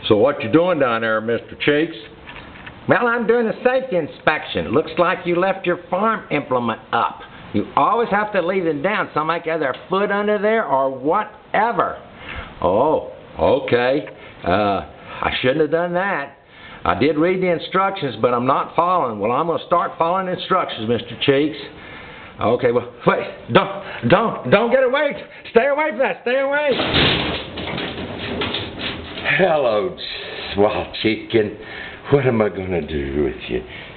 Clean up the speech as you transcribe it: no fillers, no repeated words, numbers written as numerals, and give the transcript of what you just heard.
So what you doing down there, Mr. Cheeks? Well, I'm doing a safety inspection. Looks like you left your farm implement up. You always have to leave them down. Somebody got their foot under there or whatever. Oh, okay. I shouldn't have done that. I did read the instructions, but I'm not following. Well, I'm going to start following instructions, Mr. Cheeks. Okay, well, wait. Don't get away. Stay away from that. Stay away. Hello, swell chicken. What am I going to do with you?